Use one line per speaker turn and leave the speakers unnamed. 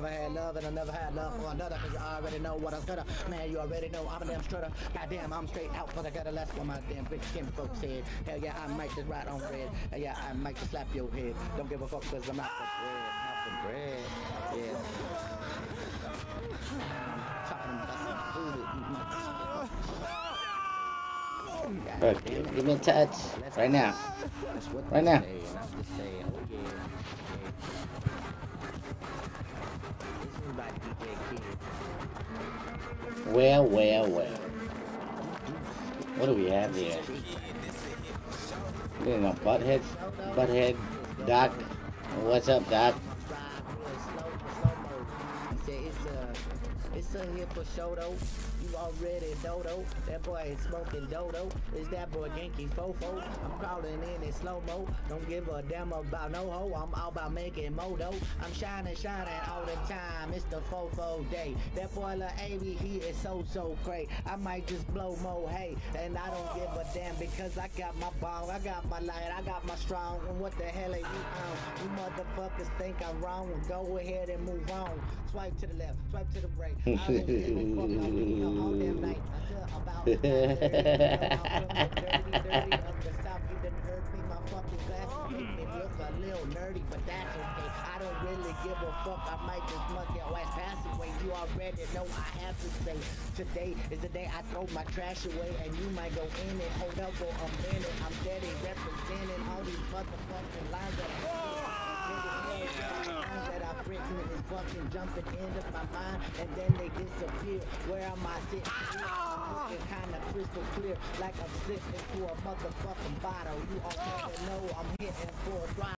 Never had love and I never had love for another. Cause you already know what I'm gonna. Man, you already know I'm a damn strutter. Goddamn, I'm straight out for the gutter. That's what my damn big skin folks said. Hell yeah, I might just ride on red. Hell yeah, I might just slap your head. Don't give a fuck cause I'm out for bread. Out for bread. Yeah. Chopping them busting food.
Give me a touch. Right now. Right now. Well. What do we have here? You know, Butthead, Doc. What's up, Doc?
It's a hit for show though. You already know though. That boy is smoking dodo. Is that boy Genki Fofo? I'm crawling in slow-mo. Don't give a damn about no hoe. I'm all about making modo. I'm shining all the time. It's the Fofo day. That boy Lil AB, he is so great. I might just blow mo hey. And I don't give a damn because I got my bong, I got my light, I got my strong. And what the hell are you on? You motherfuckers think I'm wrong. Go ahead and move on. Swipe to the left, swipe to the right. I don't give a fuck all damn night until about dirty of the South. You done heard me, my fucking glasses make me look a little nerdy, but that's okay. I don't really give a fuck. I might just mug your ass pass away. You already know I have to say today is the day I throw my trash away, and you might go in it. Hold up for a minute. I'm steady representing all these motherfucking lines that I've written is fucking jumping into my mind, and then they disappear. Where am I sitting? I'm looking kind of crystal clear, like I'm sitting into a motherfucking bottle. You already know I'm hitting for a throttle.